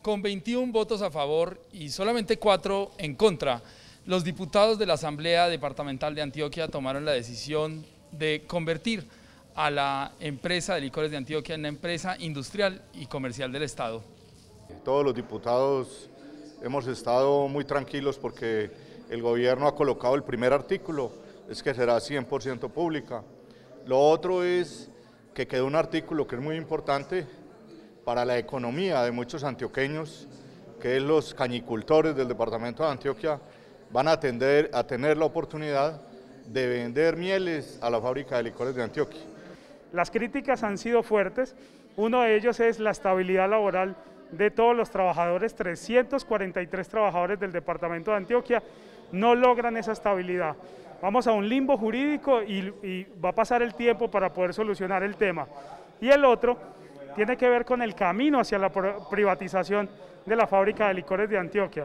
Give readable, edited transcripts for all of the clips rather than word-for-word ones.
Con 21 votos a favor y solamente 4 en contra, los diputados de la Asamblea Departamental de Antioquia tomaron la decisión de convertir a la empresa de licores de Antioquia en una empresa industrial y comercial del Estado. Todos los diputados hemos estado muy tranquilos porque el gobierno ha colocado el primer artículo, es que será 100% pública. Lo otro es que quedó un artículo que es muy importante para la economía de muchos antioqueños, que es los cañicultores del departamento de Antioquia, van a tener la oportunidad de vender mieles a la fábrica de licores de Antioquia. Las críticas han sido fuertes, uno de ellos es la estabilidad laboral de todos los trabajadores, 343 trabajadores del departamento de Antioquia no logran esa estabilidad. Vamos a un limbo jurídico y va a pasar el tiempo para poder solucionar el tema. Y el otro tiene que ver con el camino hacia la privatización de la fábrica de licores de Antioquia.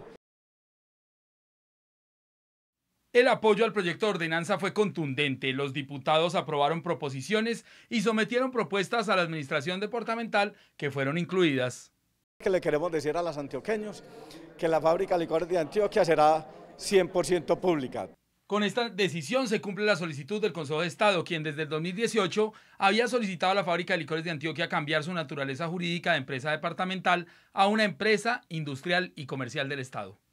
El apoyo al proyecto de ordenanza fue contundente. Los diputados aprobaron proposiciones y sometieron propuestas a la administración departamental que fueron incluidas. Que le queremos decir a los antioqueños que la fábrica de licores de Antioquia será 100% pública. Con esta decisión se cumple la solicitud del Consejo de Estado, quien desde el 2018 había solicitado a la fábrica de licores de Antioquia cambiar su naturaleza jurídica de empresa departamental a una empresa industrial y comercial del Estado.